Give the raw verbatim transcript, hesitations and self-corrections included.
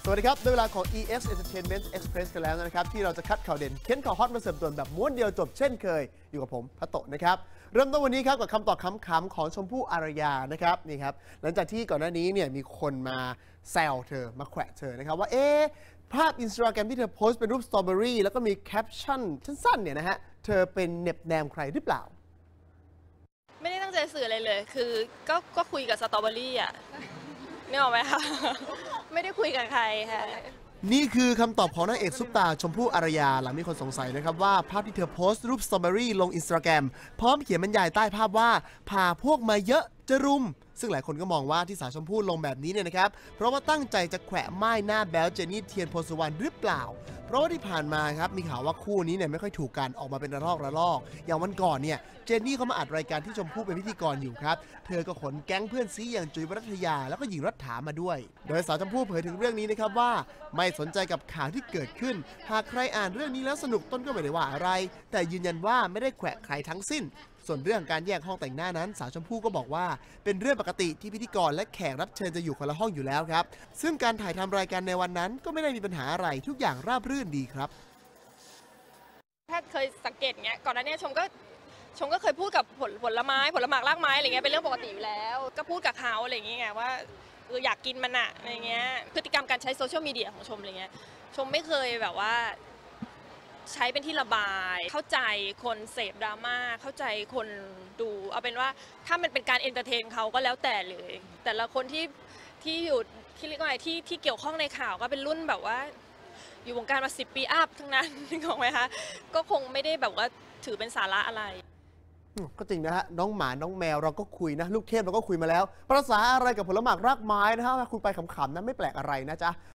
สวัสดีครับได้เวลาของ อี เอส Entertainment Express กันแล้วนะครับที่เราจะคัดข่าวเด่นเค้นข่าวฮอตมาเสิร์ฟด่วนแบบม้วนเดียวจบเช่นเคยอยู่กับผมพระโตนะครับเริ่มต้นวันนี้ครับกับคำตอบคำๆของชมพู่อารยานะครับนี่ครับหลังจากที่ก่อนหน้านี้เนี่ยมีคนมาแซวเธอมาแขวะเธอนะครับว่าเอ๊ะภาพอินสตาแกรมที่เธอโพสต์เป็นรูปสตรอเบอรี่แล้วก็มีแคปชั่นสั้นๆเนี่ยนะฮะเธอเป็นเน็บแนมใครหรือเปล่าไม่ได้ตั้งใจสื่ออะไรเลย คือก็ก็คุยกับสตรอเบอรี่อ่ะไม่ออกไหมคะ ไม่ได้คุยกับใครค่ะนี่คือคำตอบของนางเอกซุปตาชมพู่อารยาหลังมีคนสงสัยนะครับว่าภาพที่เธอโพสต์รูปสตรอเบอรี่ลงอินสตาแกรมพร้อมเขียนบรรยายใต้ภาพว่าพาพวกมาเยอะจะรุมซึ่งหลายคนก็มองว่าที่สาวชมพู่ลงแบบนี้เนี่ยนะครับเพราะว่าตั้งใจจะแขวะไม้หน้าแบ๊วเจนนี่เทียนโพสุวรรณหรือเปล่าเพราะว่าที่ผ่านมาครับมีข่าวว่าคู่นี้เนี่ยไม่ค่อยถูกกันออกมาเป็นระลอกระลอกอย่างวันก่อนเนี่ยเจนนี่เขามาอัดรายการที่ชมพู่เป็นพิธีกรอยู่ครับเธอก็ขนแก๊งเพื่อนซีอย่างจุ๋ยวรัตยาแล้วก็หญิงรัฐามาด้วยโดยสาวชมพู่เผยถึงเรื่องนี้นะครับว่าไม่สนใจกับข่าวที่เกิดขึ้นหากใครอ่านเรื่องนี้แล้วสนุกต้นก็ไม่ได้ว่าอะไรแต่ยืนยันว่าไม่ได้แขวะใครทั้งสิ้นส่วนเรื่องการแยกห้องแต่งหน้านั้นสาวชมพู่ก็บอกว่าเป็นเรื่องปกติที่พิธีกรและแขกรับเชิญจะอยู่คนละห้องอยู่แล้วครับซึ่งการถ่ายทำรายการในวันนั้นก็ไม่ได้มีปัญหาอะไรทุกอย่างราบรื่นดีครับถ้าเคยสังเกตเงี้ยก่อนหน้านี้ชมก็ชมก็เคยพูดกับผลผลไม้ผลหมากรากไม้อะไรเงี้ยเป็นเรื่องปกติอยู่แล้วก็พูดกับเขาอะไรอย่างเงี้ยว่าเอออยากกินมันอะอะไรเงี้ยพฤติกรรมการใช้โซเชียลมีเดียของชมอะไรเงี้ยชมไม่เคยแบบว่าใช้เป็นที่ระบายเข้าใจคนเสพดราม่าเข้าใจคนดูเอาเป็นว่าถ้ามันเป็นการเอนเตอร์เทนเขาก็แล้วแต่เลยแต่ละคนที่ที่อยู่ที่เรียกว่าอะไรที่ที่เกี่ยวข้องในข่าวก็เป็นรุ่นแบบว่าอยู่วงการมาสิบปีอัพทั้งนั้นนึกออกไหมคะก็คงไม่ได้แบบว่าถือเป็นสาระอะไรก็จริงนะฮะน้องหมาน้องแมวเราก็คุยนะลูกเทพเราก็คุยมาแล้วภาษาอะไรกับผลหมากรากไม้นะฮะคุยไปขำๆนะไม่แปลกอะไรนะจ๊ะ